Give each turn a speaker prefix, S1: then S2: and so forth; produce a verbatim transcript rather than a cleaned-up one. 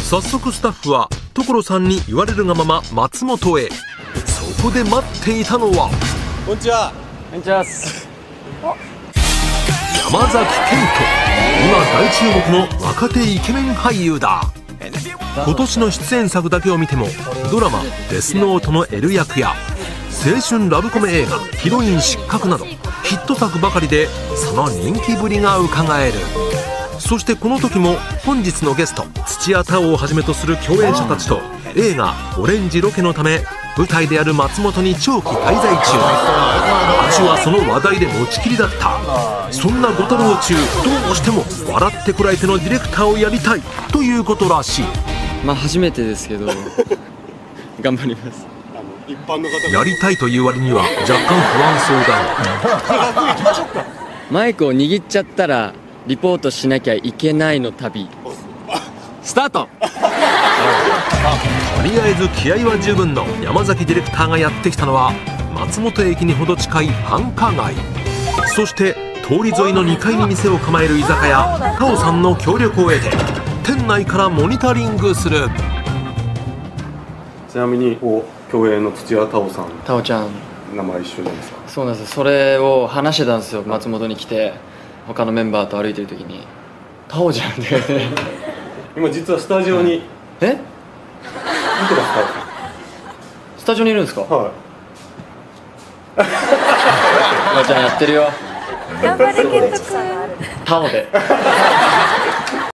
S1: 早速スタッフは所さんに言われるがまま松本へ。そこで待っていたのは、
S2: こんにちは。
S3: こんにちは。
S1: 山崎賢人。今大注目の若手イケメン俳優だ。今年の出演作だけを見ても、ドラマ「デスノート」の L 役や青春ラブコメ映画「ヒロイン失格」などヒット作ばかりで、その人気ぶりがうかがえる。そしてこの時も本日のゲスト土屋太鳳をはじめとする共演者たちと映画「オレンジ」ロケのため舞台である松本に長期滞在中。街はその話題で持ちきりだった。そんなご多忙中、どうしても笑ってこらえてのディレクターをやりたいということらしい。
S3: まあ初めてですけど頑張ります。
S2: 一般の方
S1: やりたいという割には若干不安そうだが
S3: マイクを握っちゃったらリポートしなきゃいけないの旅スタート。
S1: とりあえず気合は十分の山崎ディレクターがやってきたのは松本駅にほど近い繁華街。そして通り沿いのにかいに店を構える居酒屋太鳳さんの協力を得て店内からモニタリングする。
S2: ちなみに共演の土屋太鳳さん、
S3: タオちゃん、
S2: 名前一緒なんですか？
S3: そうなんです。それを話してたんですよ。松本に来て他のメンバーと歩いてる時に「タオじゃん」って言われて
S2: 今実はスタジオに
S3: え
S2: 見てますか？
S3: スタジオにいるんですか？
S2: はい。
S3: タオちゃんやってるよ。
S4: 頑張れ健人君。
S3: タオで